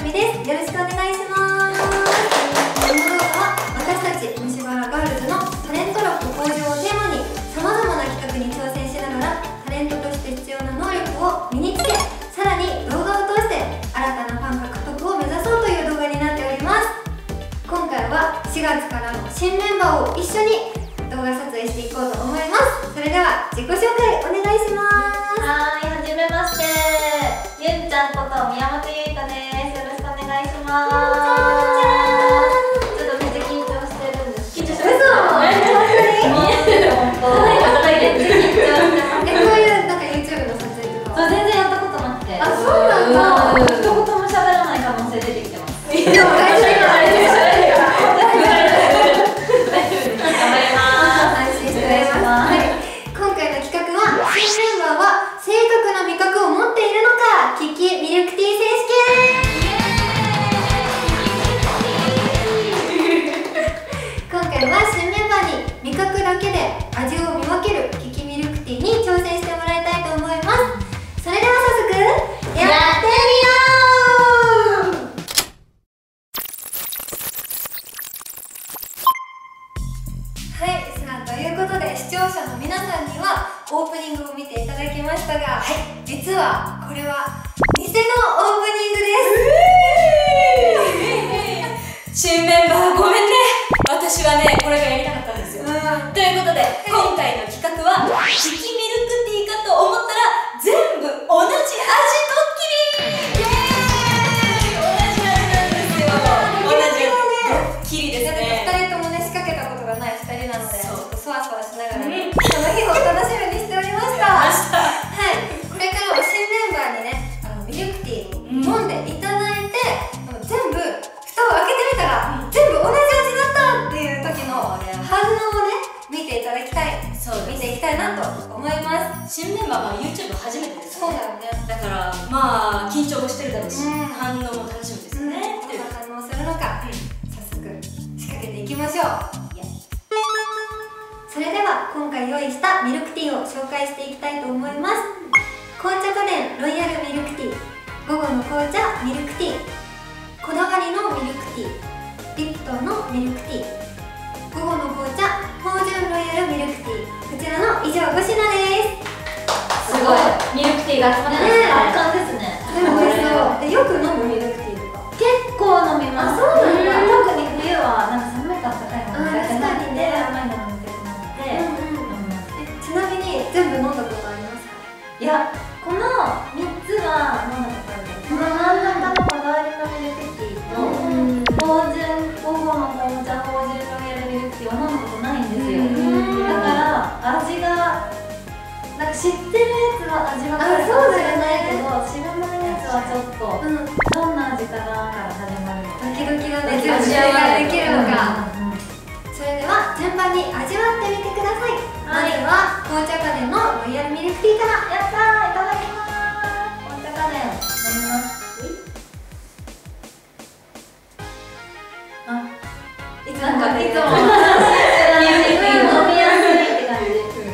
みです。よろしくお願いします。この動画は私たち虫歯ラガールズのタレント力向上をテーマにさまざまな企画に挑戦しながらタレントとして必要な能力を身につけ、さらに動画を通して新たなファン獲得を目指そうという動画になっております。今回は4月からの新メンバーを一緒に動画撮影していこうと思います。それでは自己紹介お願いします。 はじめまして、ゆんちゃんこと宮本ゆいかです。よろしくお願いします。ちょっとめっちゃ緊張してるんです。緊張してます。本当にめっちゃ緊張してます。 こういうなんか YouTube の撮影とか全然やったことなくて。 あ、そうなんだ。 一言も喋らない可能性出てきてます。 でも大丈夫です。 頑張ります。 安心してお願いします。はい、今回の企画は新メンバーは正確な味覚を持っているのかキキミルクティー選手権。今回は新メンバーに味覚だけで味を見分けるキキミルクティーに挑戦してもらいたいと思います。それでは早速やってみよう。はい、さあということで視聴者の皆さんにはオープニングを見ていただきましたが、実はこれは偽のオープニングです。 新メンバーごめんね。私はね、これがやりたかったんですよ。ということで、今回の企画はキキミルクティーかと思ったら全部同じ味ドッキリ。イエーイ、同じ味なんですよ。同じドッキリですね。 2人ともね、仕掛けたことがない2人なので、ちょっとそわそわしながらね、 この日を楽しみにしておりました。はい、これからは新メンバーにね、ミルクティーを飲んでいただいて、全部蓋を開けてみたら、全部同じ味だったっていう時の反応をね、見ていただきたい。見ていきたいなと思います。 新メンバーは YouTube 初めてですそうね。 だよね。 だからまあ緊張もしてるだろうし、 うん反応も楽しみですよね。 どんな反応するのか、早速仕掛けていきましょう。それでは今回用意したミルクティーを紹介していきたいと思います。紅茶家電ロイヤルミルクティー、午後の紅茶ミルクティー、こだわりのミルクティー、リプトンのミルクティー、午後の紅茶芳醇ロイヤルミルクティー、こちらの以上5品です。 すごい。ミルクティーが集まってますね。圧巻ですね。 でも美味しそうで、よく飲むミルクティーとか結構飲みます。 そうなんだ。 特に冬はなんか寒いか暖かいのが苦手なので、甘いの飲みたくなって飲みます。 ちなみに全部飲んだことありますか？ いや、この3つは飲んだことある。この真ん中のこだわりのミルクティーと芳醇午後の紅茶芳醇ロイヤルミルクティーは飲んだことないんですよ。だから味がなんか知ってるやつは味わかるかもしれないけど、知らないやつはちょっとどんな味かなから始まるのドキドキがね、 味全部ができるのか。 うんうん。 それでは順番に味わってみてください。まずは紅茶家電のロイヤルミルクティーから。 やったー、いただきまーす。紅茶家電飲みます。 いつなんかいつもも飲みやすいって感じ。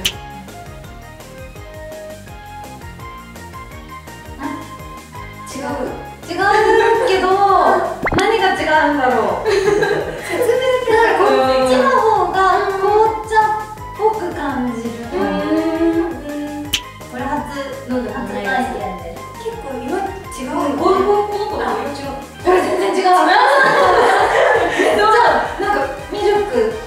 違うけど何が違うんだろう。 説明だけこっちの方が紅茶っぽく感じる。これ初体験です。 結構色違うよね。 この子と色違う。 これ全然違う。なんかミルク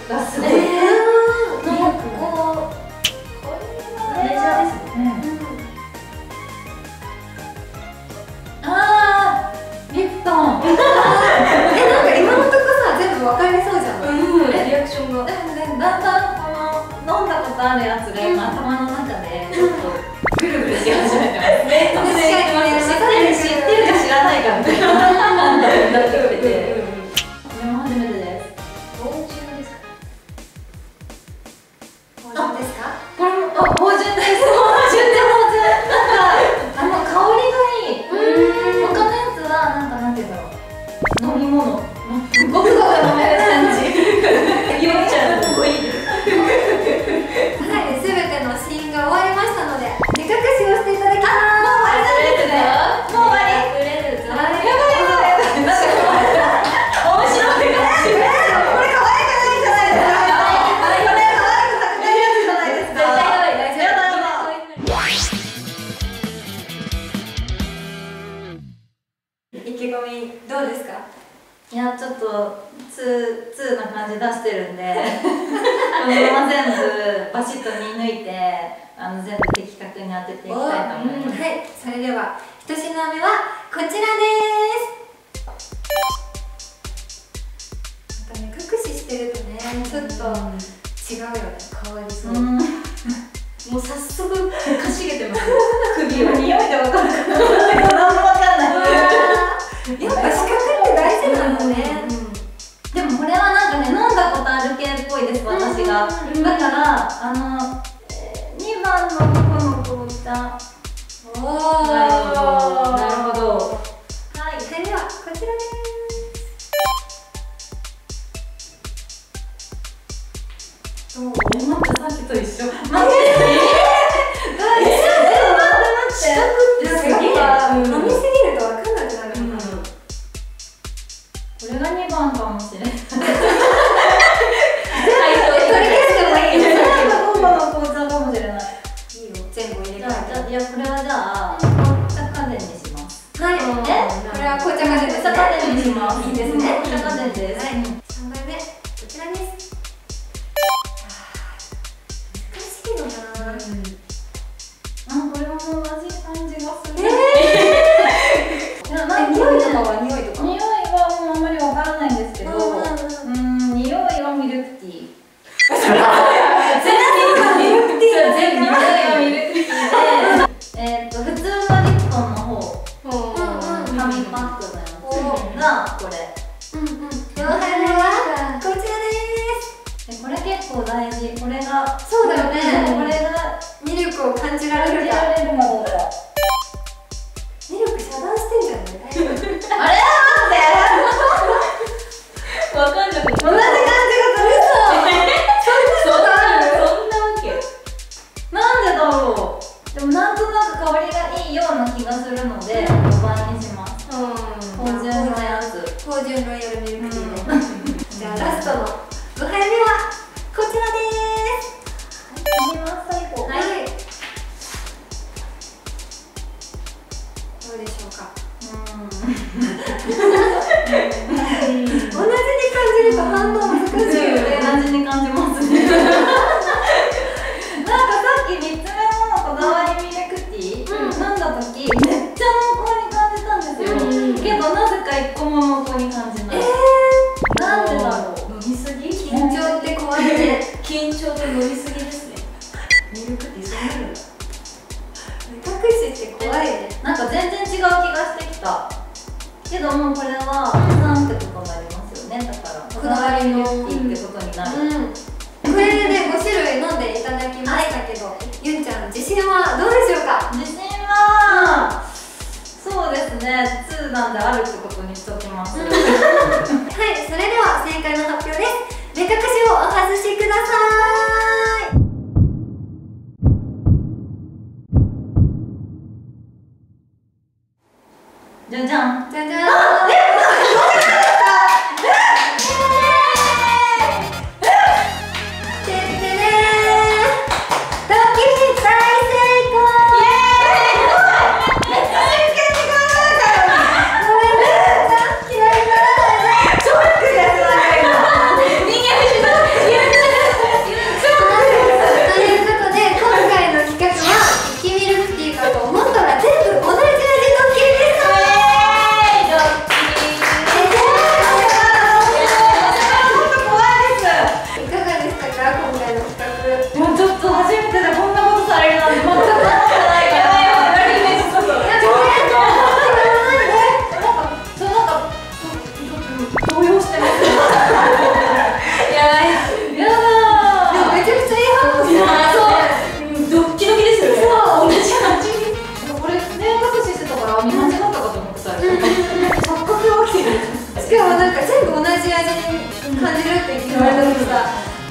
みどうですか？ いや、ちょっとツーな感じ出してるんでこのまま全部バシッと見抜いて全部的確に当てていきたいと思います。 はい、それでは1品目はこちらです。なんかね、目視してるとね、ちょっと違うよね、変わりそう。 もう早速かしげてます首を。 匂いでわかるかな。何もわかんない。 やっぱ視覚って大事なのね。 でもこれはなんかね、飲んだことある系っぽいです、私が。だから2番のこの紅茶。 おー、 なるほど。 はい、それではこちらです。 待って、さっきと一緒。待って視覚ってすげえ、飲みすぎると分かんなくなるのかな。 これが2番かもしれない。 取り消してもいいよ。 5番の紅茶かもしれない。 いいよ、全部入れ替えて。 いや、これはじゃあ紅茶家電にします。 はい、これは紅茶家電ですね。 紅茶家電にします。 いいですね。 紅茶家電です。 はい、3杯目、こちらです。難しいのかな。 これも同じ感じがする。 匂いとかは匂いとか。 匂いはもうあんまりわからないんですけど、匂いはミルクティー。 ミルクティー全部匂いはミルクティーで、普通のリプトンの方、紙パックのやつがこれ。 4杯目はこちらです。 これ結構大事。これがそうだよね。 これがミルクを感じられるか。 どうか。 ミルク遮断してんじゃない？大丈夫？ あれ待って。 わかんなくて。 同じ感じがする。 そんなわけ。 なんでだろう。でもなんとなく香りがいいような気がするので5番にします。芳醇のやつ。 芳醇ロイヤルミルクティーで。じゃあラストの5杯目はこちらです。 いきます、最後。 はい。どうでしょうか。同じに感じると反応難しいよね。 同じに感じますね。なんかさっき3つ目のこだわりミルクティー飲んだ時めっちゃ濃厚に感じたんですよ。けどなぜか1個も濃厚に感じない。なんでだろう。 飲みすぎ？ 緊張って怖いね。 緊張と飲みすぎですね。ミルクティーそうなるんだ。 目隠しって怖いね。 なんか全然違う気がしてきた。けどもうこれはなんてことになりますよね。だからこだわりのミルクティーってことになる。 これでね、5種類飲んでいただきましたけど、ゆんちゃんの自信はどうでしょうか？ 自信はそうですね、2なんであるってことにしておきます。 はい、それでは正解の発表です。目隠しをお外しください。 じゃじゃん。 じゃじゃーん。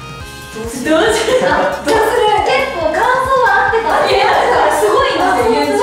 結構感想は合ってた。いや、すごいんですよ。